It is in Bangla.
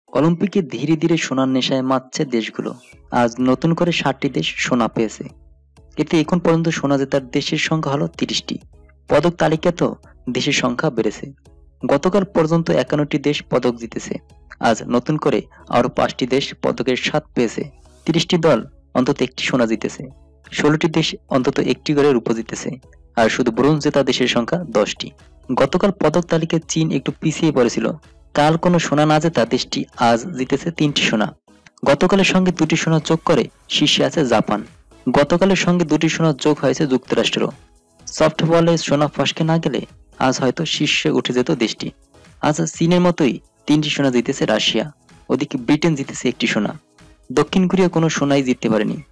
অলিম্পিকে ধীরে ধীরে সোনার নেশায় মাতছে দেশগুলো। আজ নতুন করে 7টি দেশ সোনা পেয়েছে। এতে এখন পর্যন্ত সোনা জেতার দেশের সংখ্যা হলো 30টি। পদক তালিকাতেও দেশের সংখ্যা বেড়েছে। গতকাল পর্যন্ত 51টি দেশ পদক জিতেছে। আজ নতুন করে আরও 5টি দেশ পদকের স্বাদ পেয়েছে। 30টি দল অন্তত একটি সোনা জিতেছে। 16টি দেশ অন্তত একটি করে রূপো জিতেছে। আর শুধু ব্রোঞ্জ জেতা দেশের সংখ্যা 10টি। গতকাল পদক তালিকায় চীন একটু পিছিয়ে পড়েছিল। কাল কোনো সোনা না জেতা দেশটি আজ জিতেছে 3টি সোনা। গতকালের সঙ্গে 2টি সোনা যোগ করে শীর্ষে আছে জাপান। গতকালের সঙ্গে 2টি সোনা যোগ হয়েছে যুক্তরাষ্ট্রেরও। সফটবলে সোনা ফসকে না গেলে আজ হয়তো শীর্ষে উঠে যেত দেশটি। আজ চীনের মতোই 3টি সোনা জিতেছে রাশিয়া। ওদিকে ব্রিটেন জিতেছে 1টি সোনা। দক্ষিণ কোরিয়া কোনো সোনাই জিততে পারেনি।